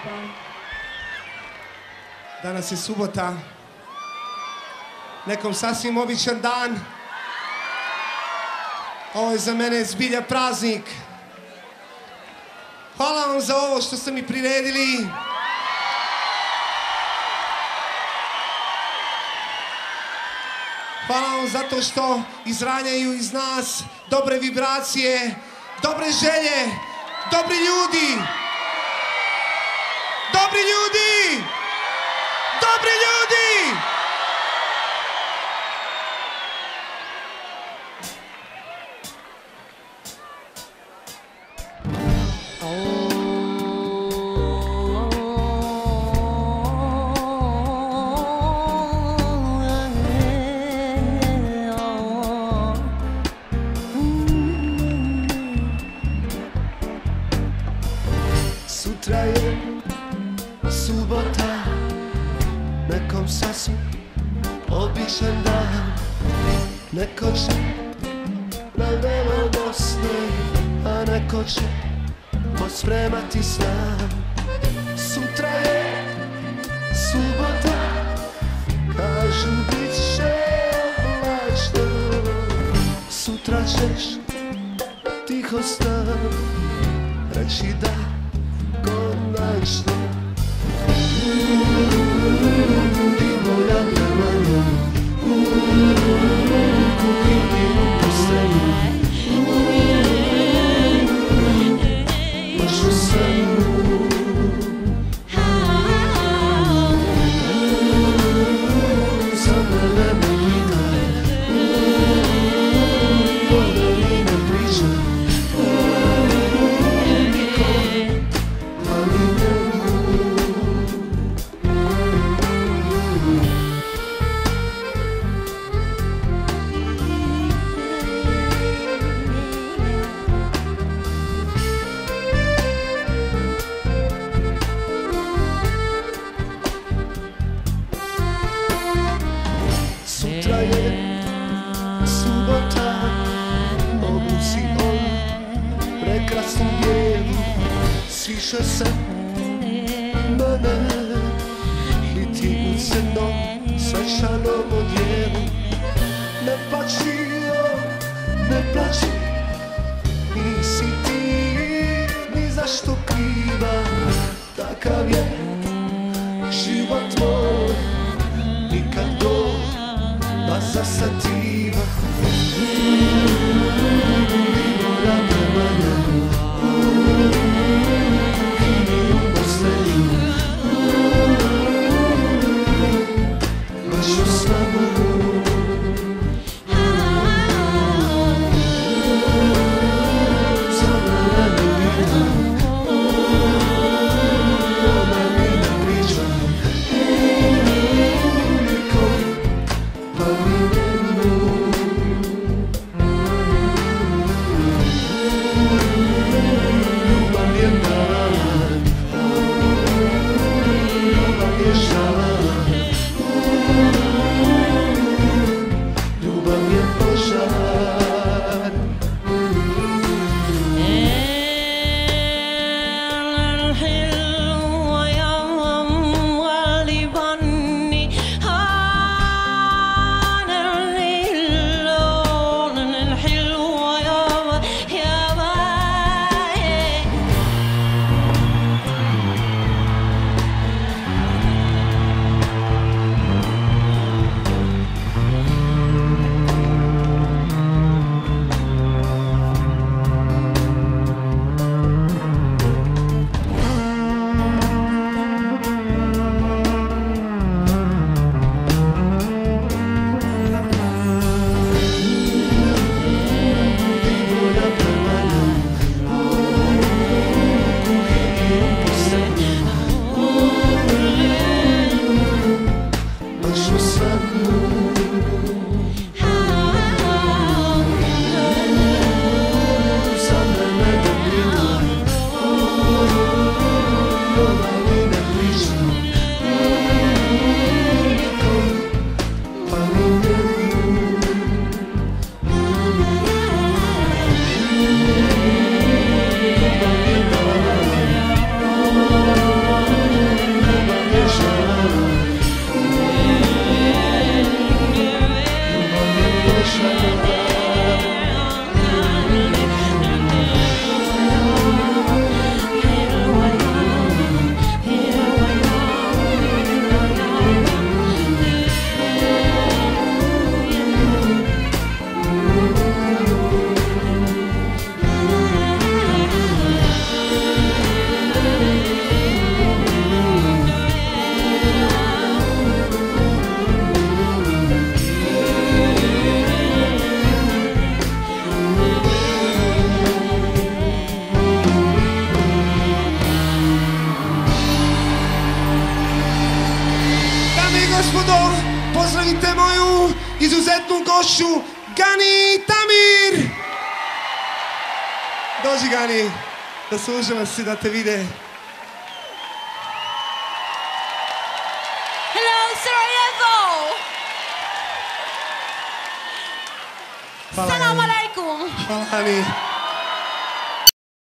Danas je subota. Nekom sasvim običan dan. Ovo je za mene zbilja praznik. Hvala vam za ovo što ste mi priredili. Hvala vam zato što izranjaju iz nas dobre vibracije, dobre želje, dobri ljudi. Dobri ljudi! Dobri ljudi! Sutra je subota, nekom sasvim običan dan. Neko će na velo Bosne, a neko će pospremati stan. Sutra je subota, kažu bit će oblačno. Sutra ćeš tiho stan reći da konačno. Ti moja premanja, kupi mi poslednju, baš u sanu. Za mene ne brine, bolje mi ne priča, niko, ali njemu. Sutra je subota, obusi on prekrasnu bijelu, sviše se mene i ti u crnom svečanom odjelu. Ne plači, ne plači, nisi ti ni zašto kriva, takav je život moj, nikad do da zasativa. Ti moja premanja, kupi mi poslednju, baš u snu. Za mene ne brine, bolje izuzetnu gošću Gani Tamir. Dođi Gani, zaslužila si da te vide. Hello, Sarajevo! Hvala, Salam Gani. alaikum! Hvala Gani.